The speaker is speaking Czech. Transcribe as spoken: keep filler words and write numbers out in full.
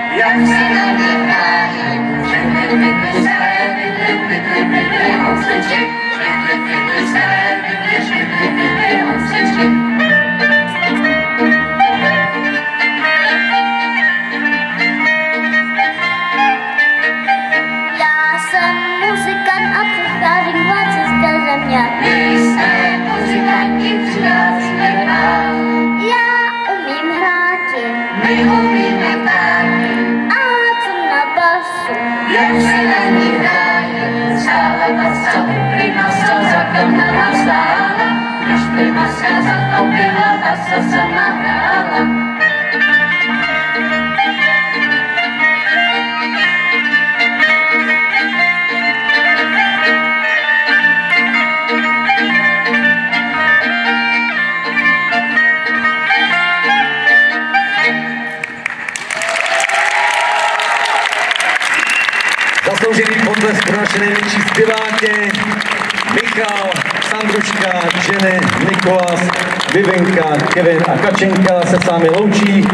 jak se na ně hraje. Fiddly, fiddly, staré, fiddly, fiddly, fiddly, houslečky. Fiddly, fiddly, staré, fiddly, fiddly, fiddly, houslečky. Já jsem muzikant a přicházím hlasy z té země. My jsme muzikanti, přicházíme hrát. Já umím hráti My umíme ptáky, a co na basu. jak se na ní hraje. Stále basa, prima sa zakamala stála. Když prima sa zatoupila, basa sama hrála. Zasloužený potlesk pro naše největší zpěváky Michal, Sandruška, Jenny, Nikolas, Vivenka, Kevin a Kačenka se s vámi loučí.